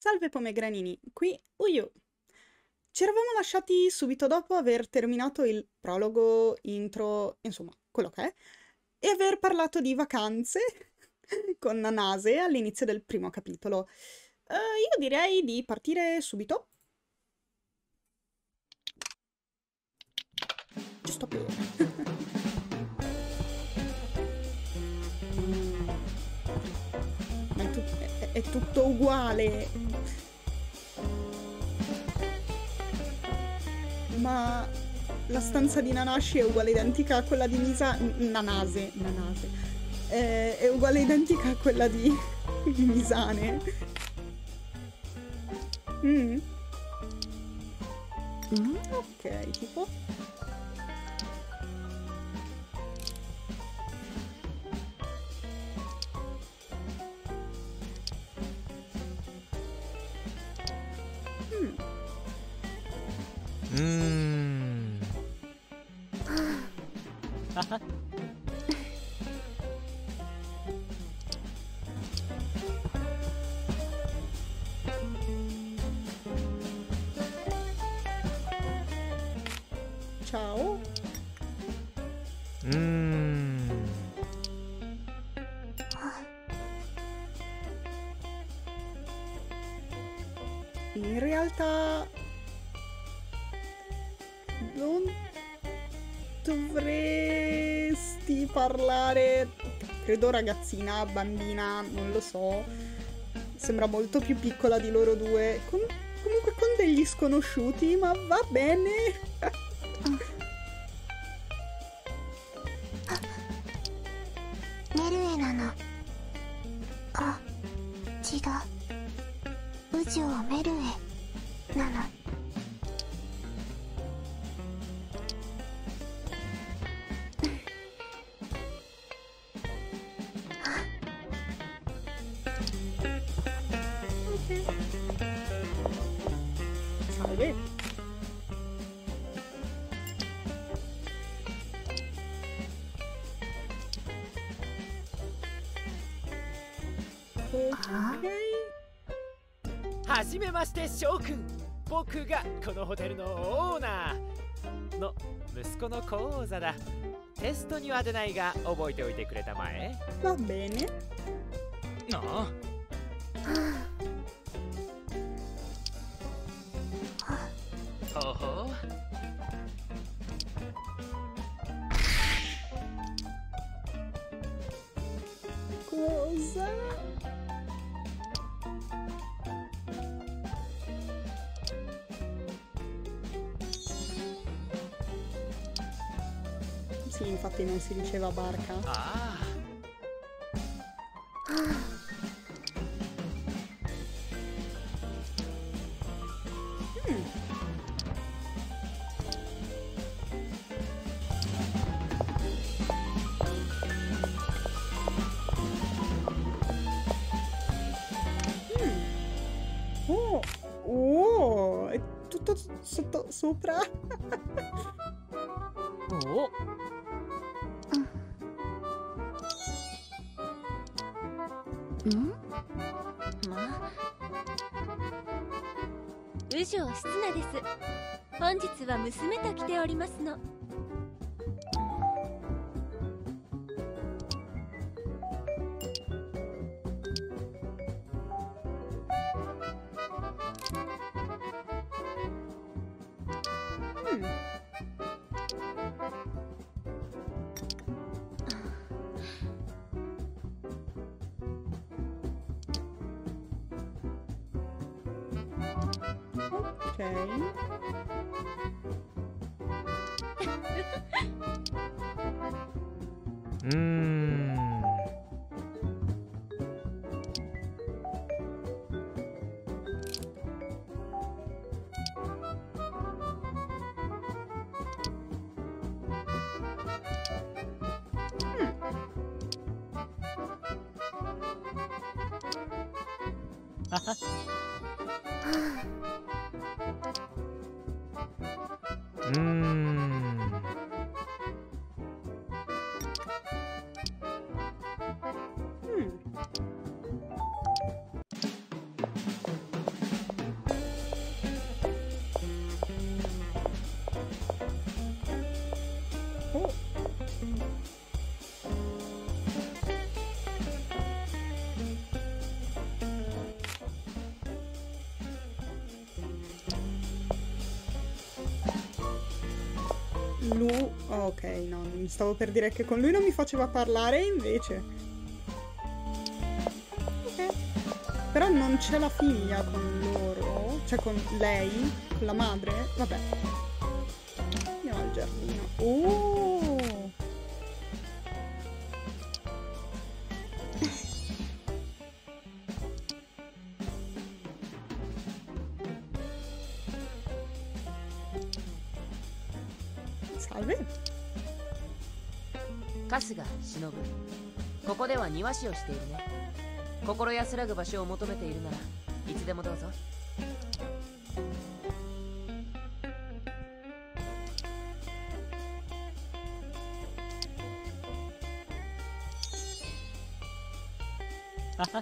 Salve pomegranini, qui Uyu. Ci eravamo lasciati subito dopo aver terminato il prologo, intro, insomma, quello che è, e aver parlato di vacanze con Nanase all'inizio del primo capitolo. Io direi di partire subito. Giusto per... Ma è tutto uguale. Ma la stanza di Nanashi è uguale identica a quella di Nanase. È uguale identica a quella di Misane. Ok, tipo... Ciao. In realtà non dovresti parlare, credo ragazzina, bambina, non lo so. Sembra molto più piccola di loro due. Comunque con degli sconosciuti, ma va bene. メルエなの。あ、違う。宇治はメルエなの。 Salve. Ok. はじめまして翔くん。僕がこのホテルのオーナーの息子の講座だ。テストには出ないが覚えておいてくれたまえ。 Va bene. ああ。ほほ。 Cosa? Sì, infatti non si diceva barca. Ah. Oh, oh, è tutto sotto sopra. お。 まあ。宇治室名です。本日は娘と来ておりますの。 Ok, no, stavo per dire che con lui non mi faceva parlare, invece. Ok. Però non c'è la figlia con loro, cioè con lei, con la madre. Vabbè. Andiamo al giardino. Oh! Salve. 春日忍、ここでは庭師をしているね。心安らぐ場所を求めているならいつでもどうぞ。はは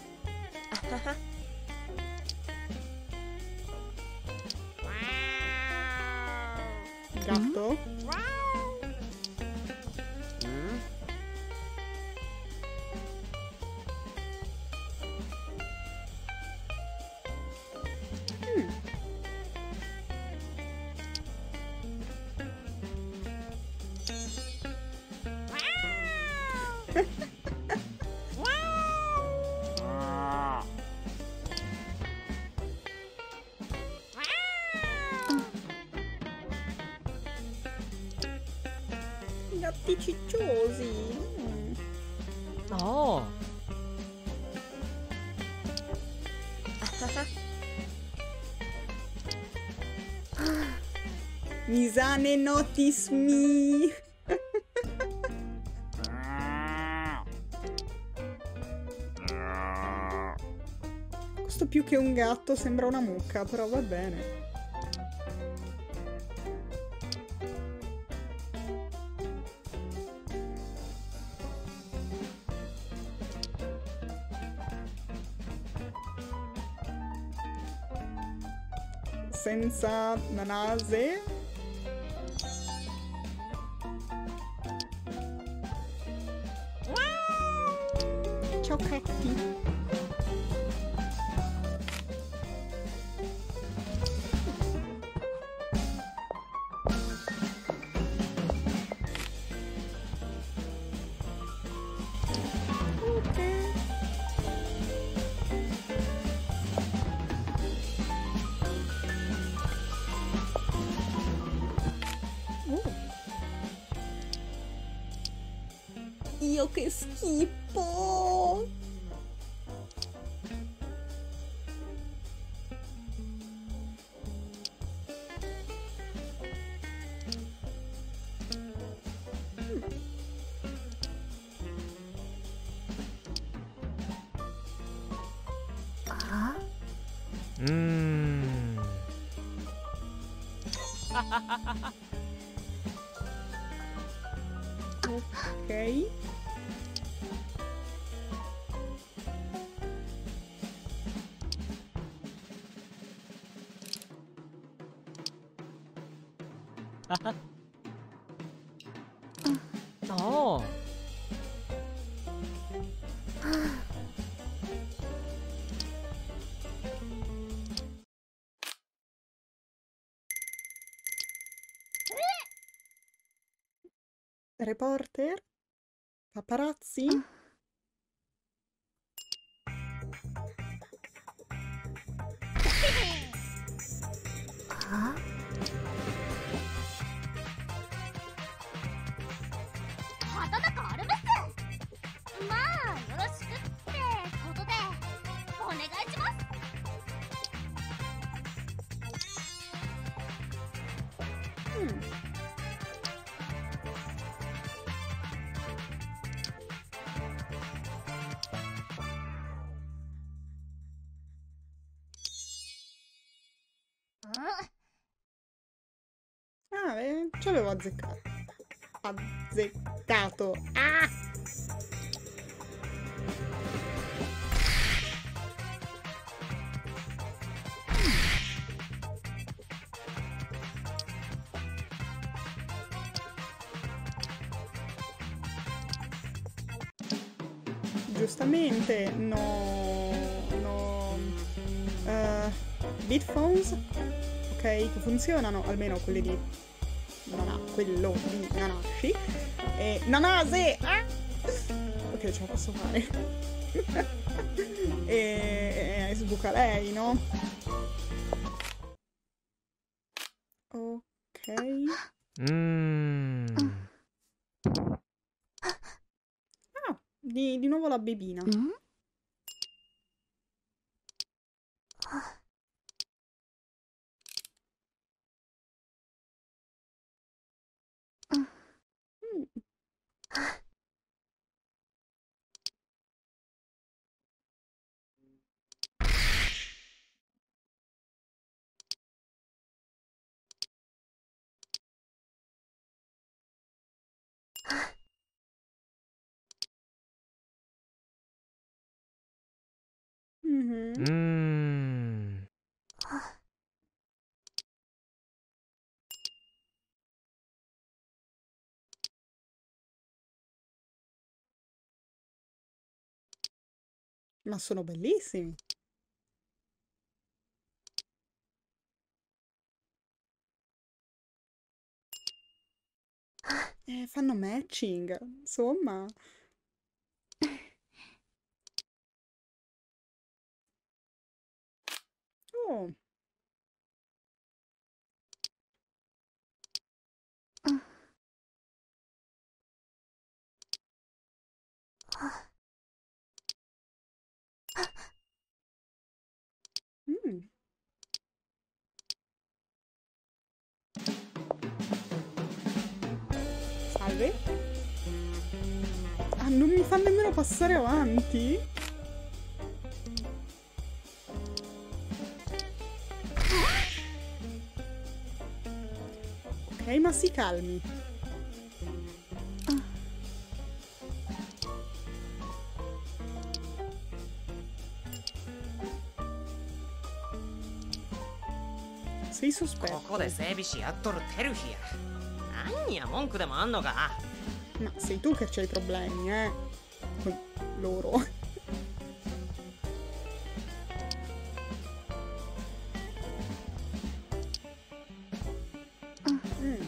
Gatto? Gatti cicciosi. Oh. Misane notice me. Questo più che un gatto sembra una mucca, però va bene. Senza nanase. Ciao catti. Io che schifo! Ok. Oh. Reporter? Paparazzi? Ah? 畑中アルメス、まあよろしくってことでお願いします。 Ah, ci avevo azzeccato. Azzeccato. Ah! Giustamente, Bitphones, ok, che funzionano, almeno quelli di quello di Nanashi. E Nanase! Ah! Ok, ce la posso fare. E sbuca lei, no? Ok. Ah, di nuovo la bebina. Ma sono bellissimi. Fanno matching, insomma. Oh. Mm. Salve. Ah, non mi fa nemmeno passare avanti? Ok, ma si calmi. Sei こ sospetto. こで整備士やっとるテルヒや。何や文句でもあんのか。 Ma sei tu che c'hai i problemi, con loro. Mm.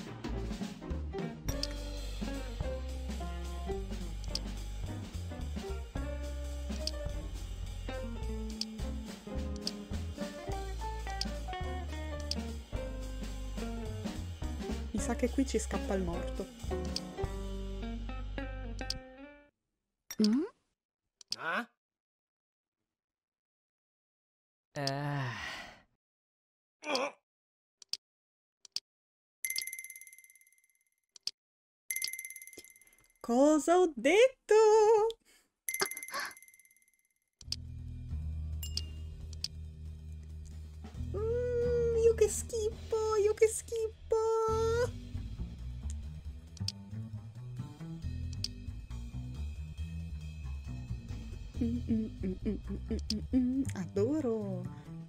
Mi sa che qui ci scappa il morto. あ Cosa ho detto? Io che schippo, io che schippo. Adoro.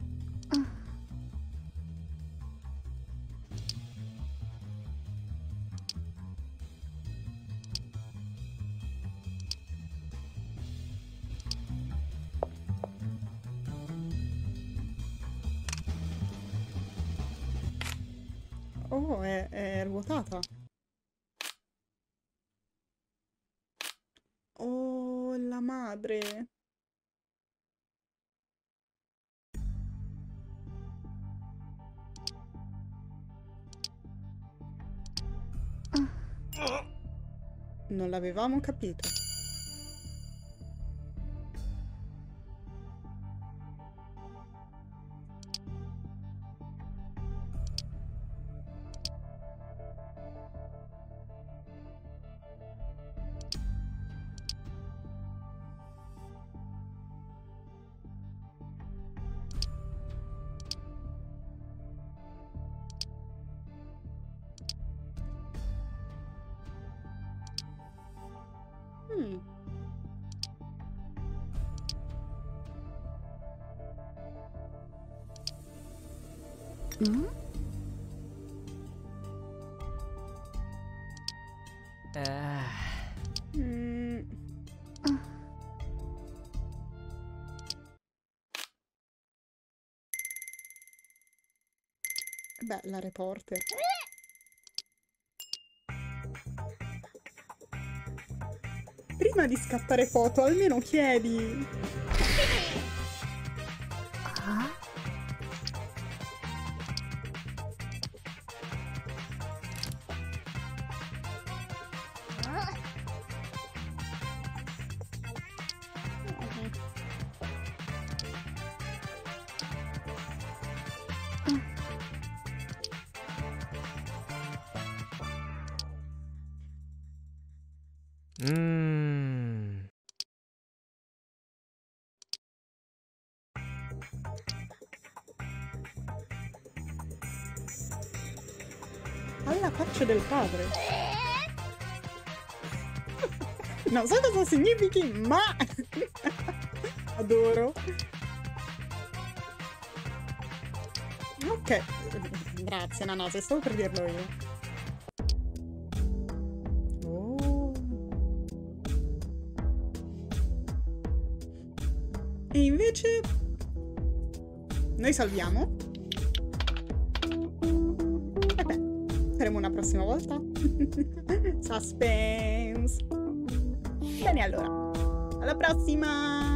Oh, è ruotata. Oh, la madre. Non l'avevamo capito. Mm. Mm. Beh, la reporter. Prima di scattare foto, almeno chiedi. Ah? Alla faccia del padre. Non so cosa significhi, ma adoro. Ok, grazie Nanase, stavo per dirlo io. Oh. E invece noi salviamo. E beh, faremo una prossima volta. Suspense. Bene, allora, alla prossima!